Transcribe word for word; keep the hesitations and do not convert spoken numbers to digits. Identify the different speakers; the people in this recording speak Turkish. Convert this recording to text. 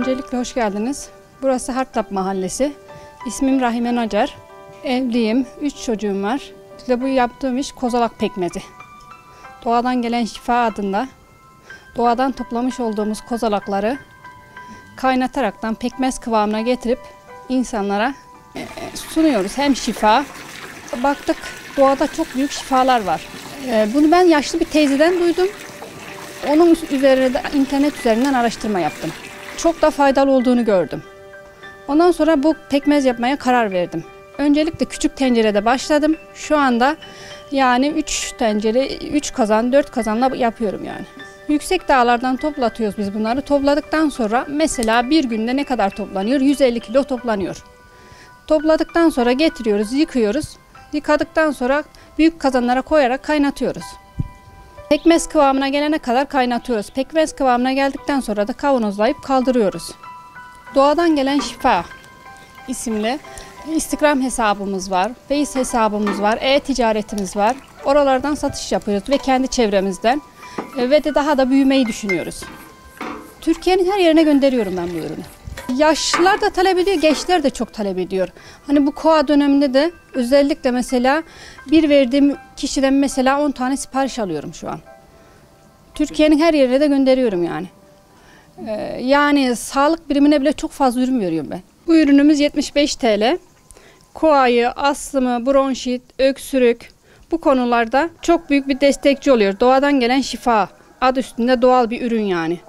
Speaker 1: Öncelikle hoş geldiniz. Burası Hartlap Mahallesi. İsmim Rahime Nacar. Evliyim, üç çocuğum var. İşte bu yaptığım iş kozalak pekmezi. Doğadan gelen şifa adında doğadan toplamış olduğumuz kozalakları kaynataraktan pekmez kıvamına getirip insanlara sunuyoruz. Hem şifa, baktık doğada çok büyük şifalar var. Bunu ben yaşlı bir teyzeden duydum. Onun üzerine de internet üzerinden araştırma yaptım. Çok da faydalı olduğunu gördüm. Ondan sonra bu pekmez yapmaya karar verdim. Öncelikle küçük tencerede başladım. Şu anda yani üç tencere, üç kazan, dört kazanla yapıyorum yani. Yüksek dağlardan toplatıyoruz biz bunları. Topladıktan sonra mesela bir günde ne kadar toplanıyor? yüz elli kilo toplanıyor. Topladıktan sonra getiriyoruz, yıkıyoruz. Yıkadıktan sonra büyük kazanlara koyarak kaynatıyoruz. Pekmez kıvamına gelene kadar kaynatıyoruz. Pekmez kıvamına geldikten sonra da kavanozlayıp kaldırıyoruz. Doğadan gelen şifa isimli Instagram hesabımız var, Face hesabımız var, e-ticaretimiz var. Oralardan satış yapıyoruz ve kendi çevremizden ve de daha da büyümeyi düşünüyoruz. Türkiye'nin her yerine gönderiyorum ben bu ürünü. Yaşlılar da talep ediyor, gençler de çok talep ediyor. Hani bu koa döneminde de özellikle mesela bir verdiğim kişiden mesela on tane sipariş alıyorum şu an. Türkiye'nin her yerine de gönderiyorum yani. Ee, yani sağlık birimine bile çok fazla ürün veriyorum ben. Bu ürünümüz yetmiş beş TL. Koayı, astımı, bronşit, öksürük bu konularda çok büyük bir destekçi oluyor. Doğadan gelen şifa adı üstünde doğal bir ürün yani.